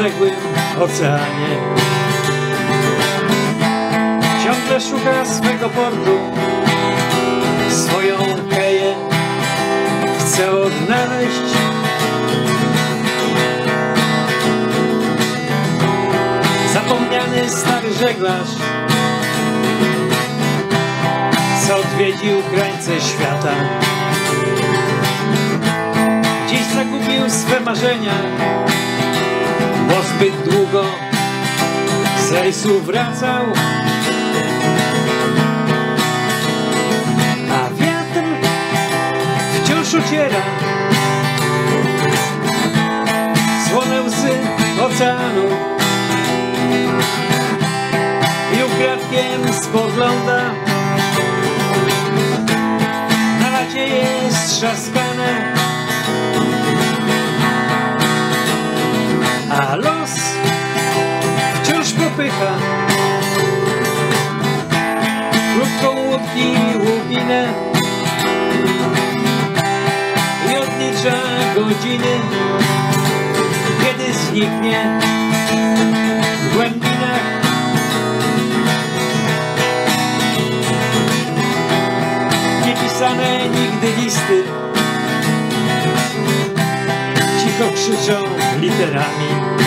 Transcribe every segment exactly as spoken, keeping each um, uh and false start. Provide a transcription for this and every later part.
rozległym oceanie. Ciągle szuka swego portu, swoją keję chce odnaleźć. Zapomniany stary żeglarz, co odwiedził krańce świata, dziś zagubił swe marzenia, bo zbyt długo z rejsu wracał. A wiatr wciąż uciera słone łzy oceanu i ukradkiem spogląda na nadzieje strzaskane. A los wciąż popycha krótką łódki łupinę i odlicza godziny, kiedy zniknie w głębinach. Niepisane nigdy listy cicho krzyczą literami.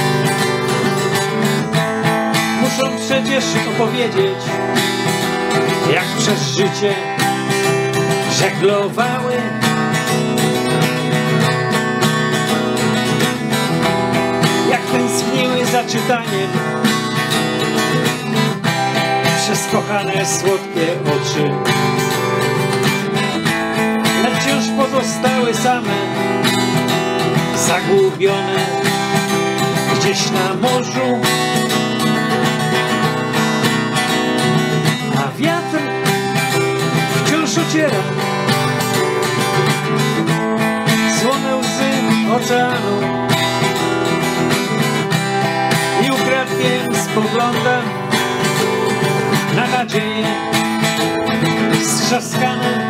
Muszą przecież opowiedzieć, jak przez życie żeglowały. Jak tęskniły za czytaniem przez kochane słodkie oczy. Lecz wciąż pozostały same, zagubione gdzieś na morzu. A wiatr wciąż ociera słone łzy oceanu i ukradkiem spogląda na nadzieje strzaskane.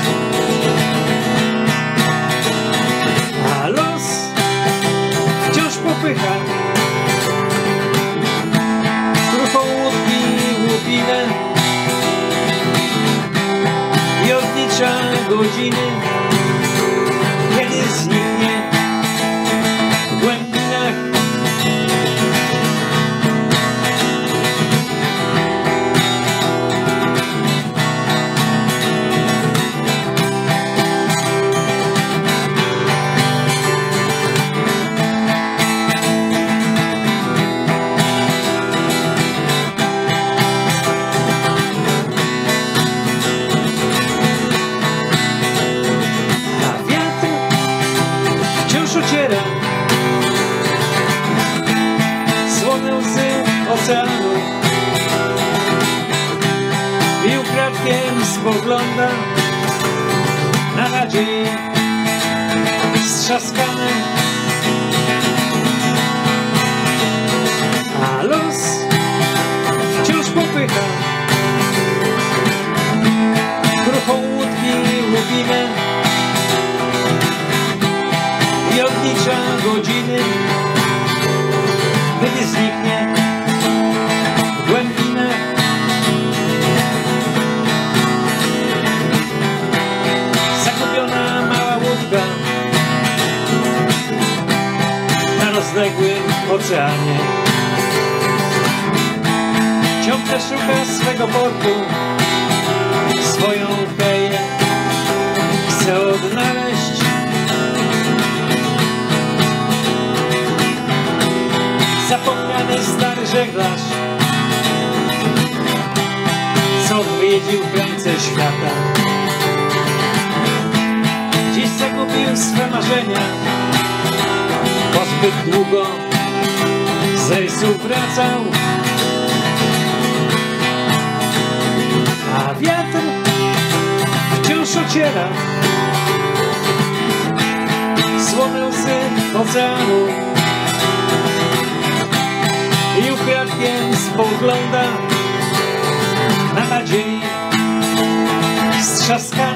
A los wciąż popycha kruchą łódki łupinę i odlicza godziny, kiedy zniknie w głębinach. Słone łzy oceanu i ukradkiem spogląda na nadzieje strzaskane. A los wciąż popycha kruchą łódki łupinę i odlicza godziny, kiedy zniknie w głębinach. Zagubiona mała łódka na rozległym oceanie ciągle szuka swego portu, swoją keję chce odnaleźć. Zapomniany stary żeglarz, co odwiedził krańce świata, dziś zagubił swe marzenia, bo zbyt długo z rejsu wracał. A wiatr wciąż ociera słone łzy oceanu i ukradkiem spogląda na nadzieję strzaskane.